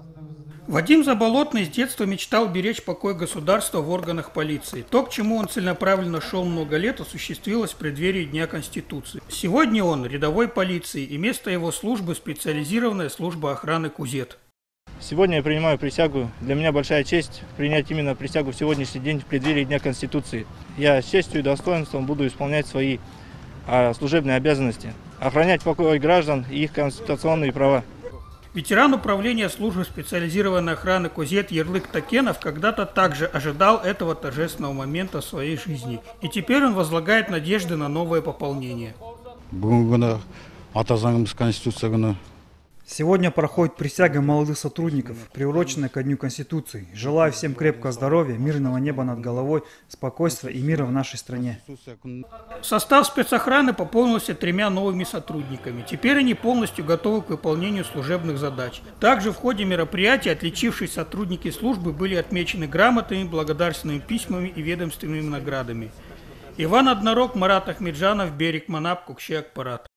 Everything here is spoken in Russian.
Вадим Заболотный с детства мечтал беречь покой государства в органах полиции. То, к чему он целенаправленно шел много лет, осуществилось в преддверии Дня Конституции. Сегодня он рядовой полиции, и место его службы – специализированная служба охраны КУЗЕТ. Сегодня я принимаю присягу. Для меня большая честь принять именно присягу в сегодняшний день в преддверии Дня Конституции. Я с честью и достоинством буду исполнять свои служебные обязанности, охранять покой граждан и их конституционные права. Ветеран управления службы специализированной охраны КУЗЕТ Ярлык Такенов когда-то также ожидал этого торжественного момента в своей жизни. И теперь он возлагает надежды на новое пополнение. Сегодня проходит присяга молодых сотрудников, приуроченная ко Дню Конституции. Желаю всем крепкого здоровья, мирного неба над головой, спокойствия и мира в нашей стране. Состав спецохраны пополнился 3 новыми сотрудниками. Теперь они полностью готовы к выполнению служебных задач. Также в ходе мероприятия отличившиеся сотрудники службы были отмечены грамотами, благодарственными письмами и ведомственными наградами. Иван Однорог, Марат Ахмеджанов, Берег Манап, Кукче Акпарат.